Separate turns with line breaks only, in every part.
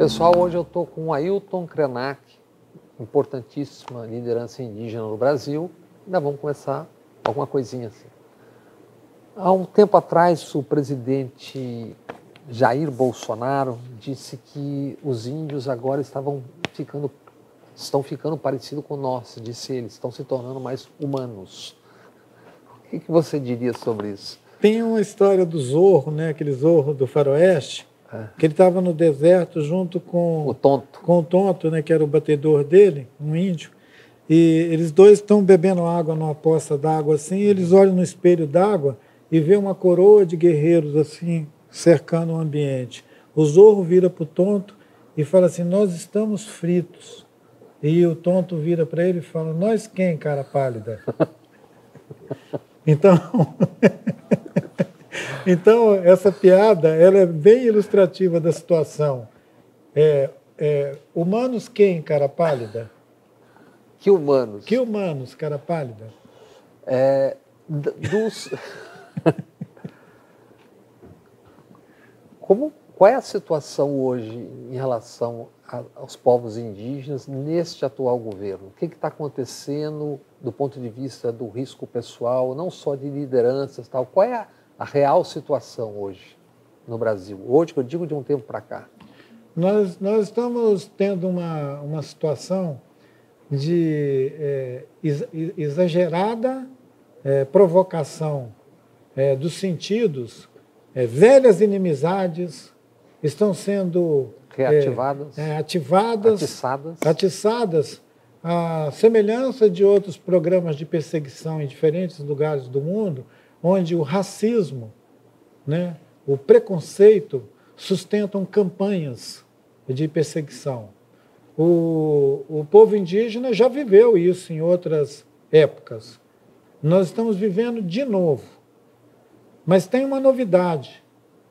pessoal, hoje eu estou com o Ailton Krenak, importantíssima liderança indígena no Brasil. Ainda vamos começar alguma coisinha assim. Há um tempo atrás, o presidente Jair Bolsonaro disse que os índios agora estão ficando parecidos com nós, disse ele, estão se tornando mais humanos. O que você diria sobre isso?
Tem uma história do Zorro, né? Aquele Zorro do Faroeste, que ele estava no deserto junto com o Tonto, né? Que era o batedor dele, um índio. E eles dois estão bebendo água numa poça d'água assim, e eles olham no espelho d'água e vê uma coroa de guerreiros assim, cercando o ambiente. O Zorro vira para o Tonto e fala assim, nós estamos fritos. E o Tonto vira para ele e fala, nós quem, cara pálida? Então, essa piada ela é bem ilustrativa da situação. Humanos quem, cara pálida?
Que humanos?
Que humanos, cara pálida?
Qual é a situação hoje em relação aos povos indígenas neste atual governo? O que está acontecendo do ponto de vista do risco pessoal, não só de lideranças, tal? Qual é a real situação hoje no Brasil? Hoje, que eu digo de um tempo para cá.
Nós estamos tendo uma situação de exagerada provocação dos sentidos, velhas inimizades estão sendo atiçadas, a semelhança de outros programas de perseguição em diferentes lugares do mundo, onde o racismo, né, o preconceito sustentam campanhas de perseguição. O povo indígena já viveu isso em outras épocas. Nós estamos vivendo de novo. Mas tem uma novidade.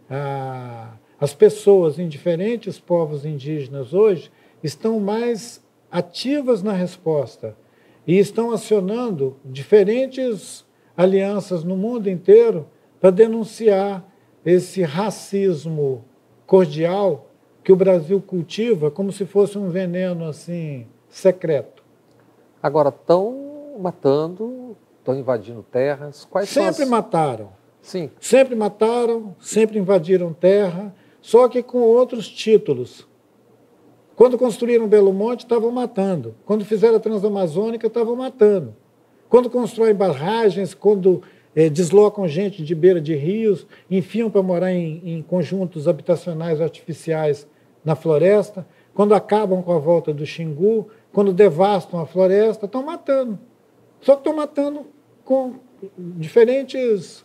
As pessoas em diferentes povos indígenas hoje estão mais ativas na resposta e estão acionando diferentes alianças no mundo inteiro para denunciar esse racismo cordial que o Brasil cultiva como se fosse um veneno assim secreto.
Agora estão matando, estão invadindo terras.
Sempre mataram.
Sim.
Sempre mataram, sempre invadiram terra, só que com outros títulos. Quando construíram Belo Monte, estavam matando. Quando fizeram a Transamazônica, estavam matando. Quando constroem barragens, quando deslocam gente de beira de rios, enfiam para morar em conjuntos habitacionais artificiais na floresta, quando acabam com a volta do Xingu, quando devastam a floresta, estão matando. Só que estão matando com diferentes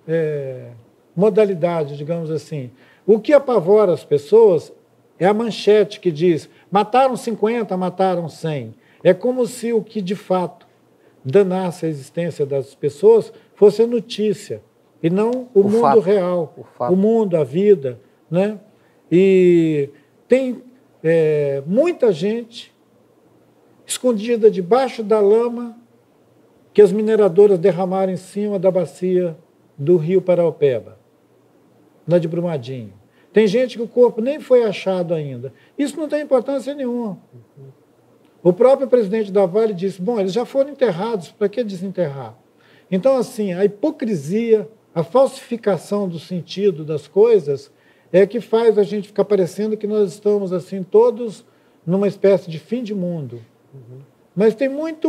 modalidades, digamos assim. O que apavora as pessoas é a manchete que diz mataram 50, mataram 100. É como se o que de fato danasse a existência das pessoas fosse a notícia, e não o mundo
fato,
real, o mundo, a vida. Né? E tem muita gente escondida debaixo da lama que as mineradoras derramaram em cima da bacia do rio Paraopeba, lá de Brumadinho. Tem gente que o corpo nem foi achado ainda. Isso não tem importância nenhuma. O próprio presidente da Vale disse, bom, eles já foram enterrados, para que desenterrar? Então, assim, a hipocrisia, a falsificação do sentido das coisas é que faz a gente ficar parecendo que nós estamos, assim, todos numa espécie de fim de mundo. Mas tem muita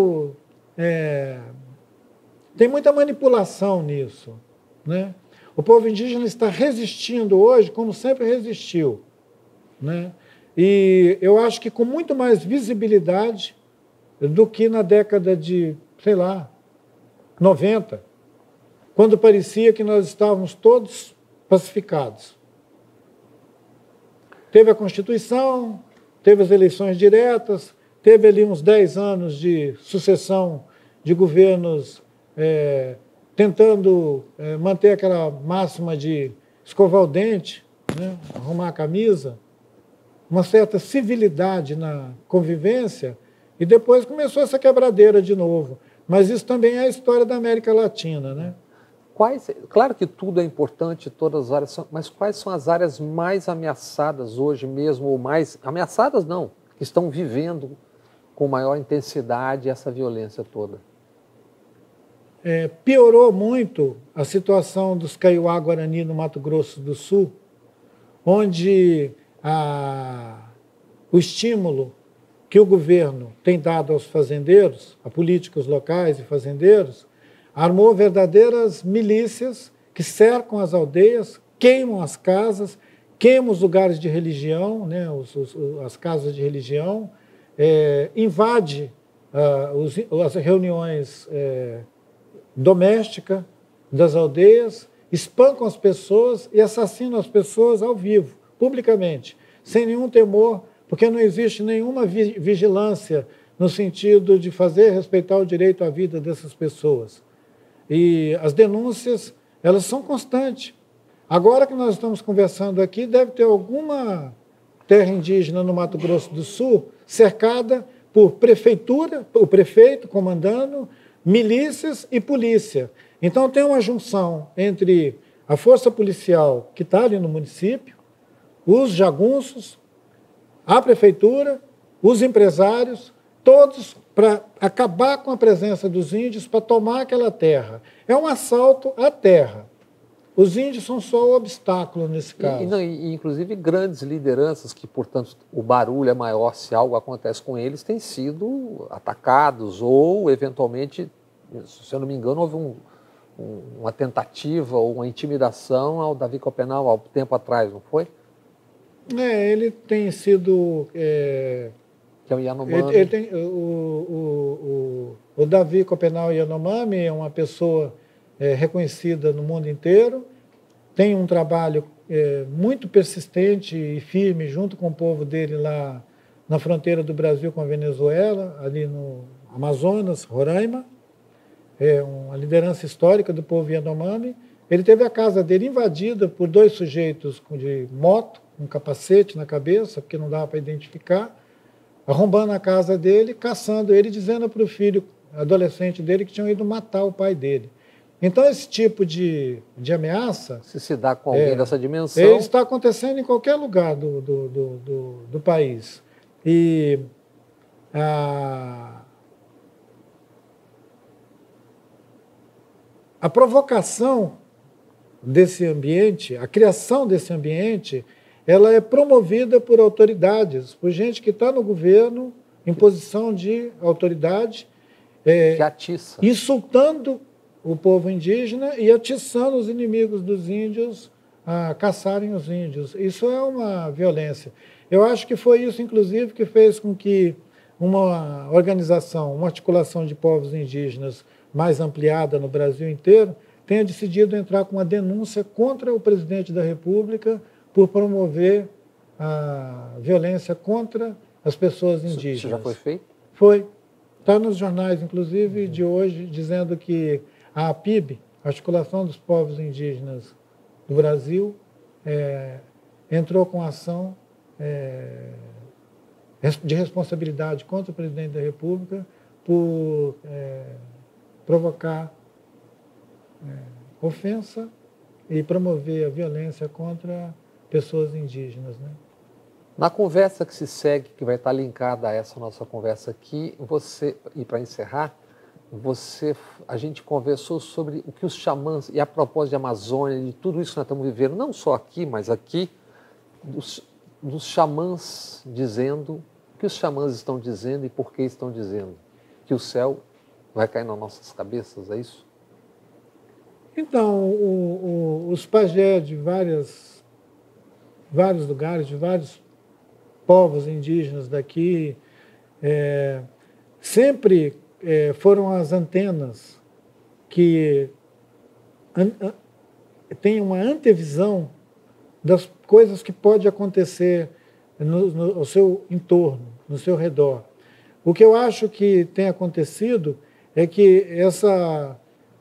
manipulação nisso, né? O povo indígena está resistindo hoje como sempre resistiu, né? E eu acho que com muito mais visibilidade do que na década de, sei lá, 90, quando parecia que nós estávamos todos pacificados. Teve a Constituição, teve as eleições diretas, teve ali uns 10 anos de sucessão de governos tentando manter aquela máxima de escovar o dente, né, arrumar a camisa, uma certa civilidade na convivência, e depois começou essa quebradeira de novo. Mas isso também é a história da América Latina, né?
Claro que tudo é importante, todas as áreas, mas quais são as áreas mais ameaçadas hoje mesmo, ou mais ameaçadas não, que estão vivendo com maior intensidade essa violência toda?
Piorou muito a situação dos Kaiowá-Guarani no Mato Grosso do Sul, onde o estímulo que o governo tem dado aos fazendeiros, a políticos locais e fazendeiros, armou verdadeiras milícias que cercam as aldeias, queimam as casas, queimam os lugares de religião, né, as casas de religião, invade as reuniões domésticas das aldeias, espancam as pessoas e assassinam as pessoas ao vivo, publicamente, sem nenhum temor, porque não existe nenhuma vigilância no sentido de fazer respeitar o direito à vida dessas pessoas. E as denúncias, elas são constantes. Agora que nós estamos conversando aqui, deve ter alguma terra indígena no Mato Grosso do Sul cercada por prefeitura, o prefeito comandando, milícias e polícia. Então tem uma junção entre a força policial que está ali no município, os jagunços, a prefeitura, os empresários, todos para acabar com a presença dos índios, para tomar aquela terra. É um assalto à terra. Os índios são só o obstáculo nesse caso.
Inclusive, grandes lideranças que, portanto, o barulho é maior se algo acontece com eles, têm sido atacados ou, eventualmente, se eu não me engano, houve uma tentativa ou uma intimidação ao Davi Copenau há tempo atrás, não foi?
Ele tem sido...
que é o Yanomami.
O Davi Copenau Yanomami é uma pessoa reconhecida no mundo inteiro, tem um trabalho muito persistente e firme junto com o povo dele lá na fronteira do Brasil com a Venezuela, ali no Amazonas, Roraima. É uma liderança histórica do povo Yanomami. Ele teve a casa dele invadida por 2 sujeitos de moto, um capacete na cabeça, porque não dava para identificar, arrombando a casa dele, caçando ele, dizendo para o filho adolescente dele que tinham ido matar o pai dele. Então, esse tipo de ameaça...
Se dá com alguém dessa dimensão...
Ele está acontecendo em qualquer lugar do país. E a provocação desse ambiente, a criação desse ambiente, ela é promovida por autoridades, por gente que está no governo, em posição de autoridade,
que atiça.
Insultando o povo indígena e atiçando os inimigos dos índios a caçarem os índios. Isso é uma violência. Eu acho que foi isso, inclusive, que fez com que uma organização, uma articulação de povos indígenas mais ampliada no Brasil inteiro, tenha decidido entrar com uma denúncia contra o presidente da República por promover a violência contra as pessoas indígenas.
Isso já foi feito?
Foi. Está nos jornais, inclusive, de hoje, dizendo que a APIB, a Articulação dos Povos Indígenas do Brasil, entrou com ação de responsabilidade contra o presidente da República por provocar ofensa e promover a violência contra pessoas indígenas, né?
Na conversa que se segue, que vai estar linkada a essa nossa conversa aqui, e para encerrar, a gente conversou sobre o que os xamãs, e a propósito de Amazônia, de tudo isso que nós estamos vivendo, não só aqui, mas aqui, dos xamãs dizendo, o que os xamãs estão dizendo e por que estão dizendo, que o céu vai cair nas nossas cabeças, é isso?
Então, os pajé de vários lugares, de vários povos indígenas daqui, sempre foram as antenas que têm uma antevisão das coisas que podem acontecer no seu entorno, no seu redor. O que eu acho que tem acontecido é que essa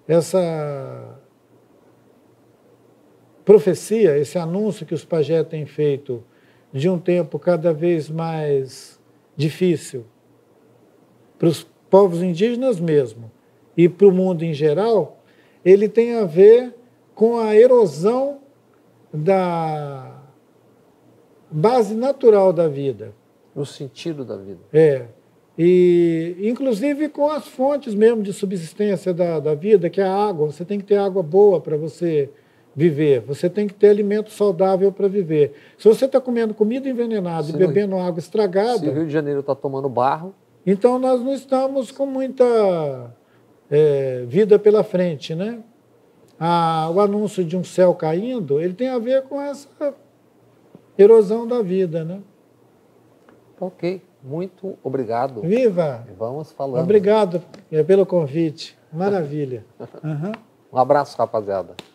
profecia, esse anúncio que os pajé têm feito de um tempo cada vez mais difícil para os povos indígenas mesmo e para o mundo em geral, ele tem a ver com a erosão da base natural da vida.
No sentido da vida.
E inclusive com as fontes mesmo de subsistência da vida, que é a água. Você tem que ter água boa para você viver, você tem que ter alimento saudável para viver. Se você está comendo comida envenenada e bebendo água estragada...
Se o Rio de Janeiro está tomando barro...
Então nós não estamos com muita vida pela frente, né? O anúncio de um céu caindo, ele tem a ver com essa erosão da vida, né?
Ok, muito obrigado.
Viva!
Vamos falando.
Obrigado pelo convite. Maravilha.
Um abraço, rapaziada.